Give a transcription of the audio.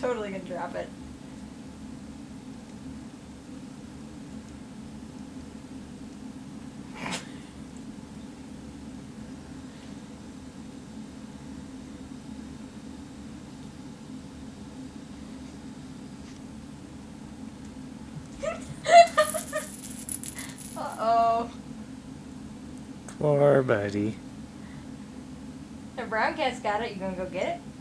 totally gonna drop it. Uh-oh. Poor buddy. The brown cat's got it. You gonna go get it?